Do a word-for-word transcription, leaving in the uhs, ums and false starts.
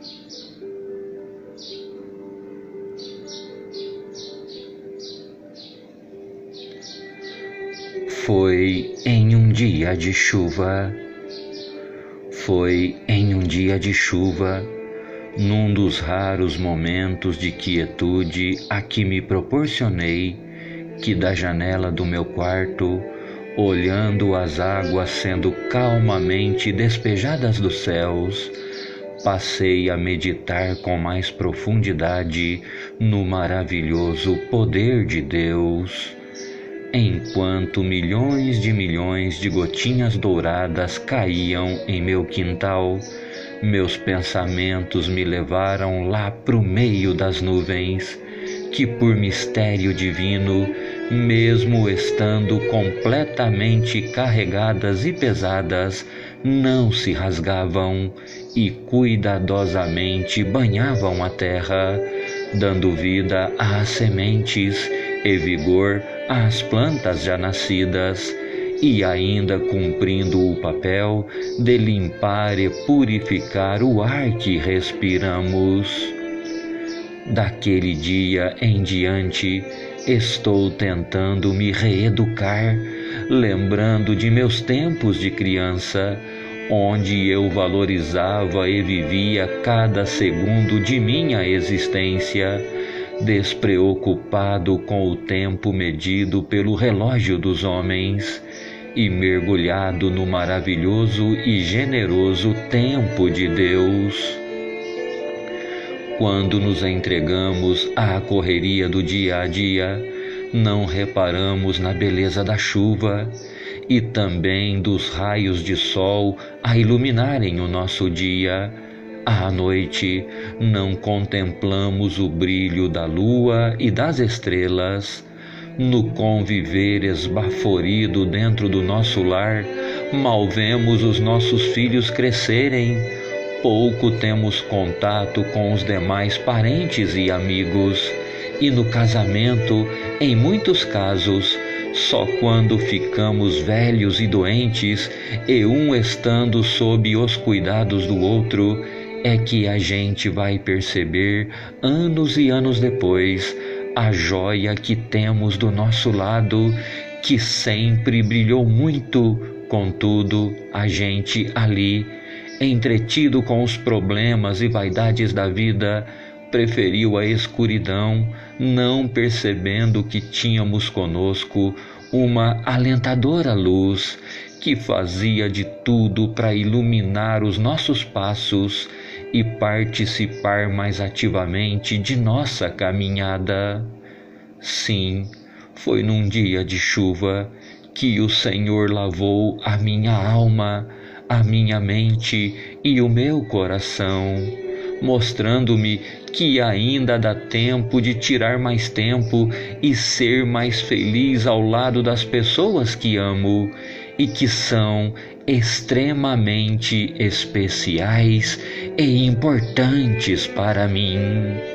Foi em um dia de chuva, foi em um dia de chuva, num dos raros momentos de quietude a que me proporcionei, que da janela do meu quarto, olhando as águas sendo calmamente despejadas dos céus, passei a meditar com mais profundidade no maravilhoso poder de Deus. Enquanto milhões de milhões de gotinhas douradas caíam em meu quintal, meus pensamentos me levaram lá pro meio das nuvens, que por mistério divino, mesmo estando completamente carregadas e pesadas, não se rasgavam e cuidadosamente banhavam a terra, dando vida às sementes e vigor às plantas já nascidas, e ainda cumprindo o papel de limpar e purificar o ar que respiramos. Daquele dia em diante, estou tentando me reeducar, lembrando de meus tempos de criança, onde eu valorizava e vivia cada segundo de minha existência, despreocupado com o tempo medido pelo relógio dos homens e mergulhado no maravilhoso e generoso tempo de Deus. Quando nos entregamos à correria do dia a dia, não reparamos na beleza da chuva e também dos raios de sol a iluminarem o nosso dia. À noite, não contemplamos o brilho da lua e das estrelas. No conviver esbaforido dentro do nosso lar, mal vemos os nossos filhos crescerem. Pouco temos contato com os demais parentes e amigos. E no casamento, em muitos casos, só quando ficamos velhos e doentes, e um estando sob os cuidados do outro, é que a gente vai perceber, anos e anos depois, a joia que temos do nosso lado, que sempre brilhou muito. Contudo, a gente ali, entretido com os problemas e vaidades da vida, preferiu a escuridão, não percebendo que tínhamos conosco uma alentadora luz que fazia de tudo para iluminar os nossos passos e participar mais ativamente de nossa caminhada. Sim, foi num dia de chuva que o Senhor lavou a minha alma, a minha mente e o meu coração, mostrando-me que ainda dá tempo de tirar mais tempo e ser mais feliz ao lado das pessoas que amo e que são extremamente especiais e importantes para mim.